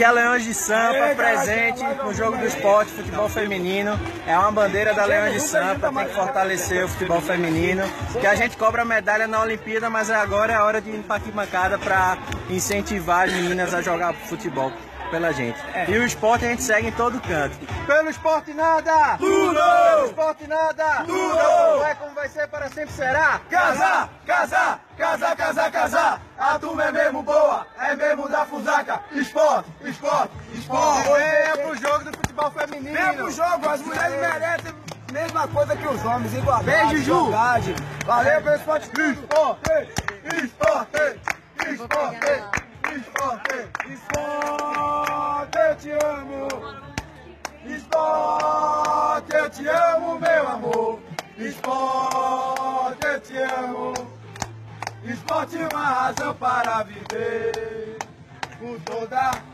Que a Leões de Sampa presente no jogo do esporte, futebol feminino. É uma bandeira da Leões de Sampa, tem que fortalecer o futebol feminino. Que a gente cobra medalha na Olimpíada, mas agora é a hora de ir para a arquibancada para incentivar as meninas a jogar futebol pela gente. E o esporte a gente segue em todo canto. Pelo esporte nada! Tudo! Pelo esporte nada! Tudo! Não é como vai ser, para sempre será! Casar, casar, casar, casar, casar. A turma é mesmo boa, é mesmo da Fusaca. Esporte, esporte, esporte. Venha pro jogo do futebol feminino! Venha pro jogo, as mulheres merecem a mesma coisa que os homens, igualdade. Beijo, Ju! Igualdade. Valeu pelo esporte. Esporte, esporte, esporte, esporte, esporte, eu te amo. Esporte, eu te amo, meu amor. Esporte, eu te amo. Esporte é uma razão para viver. Com toda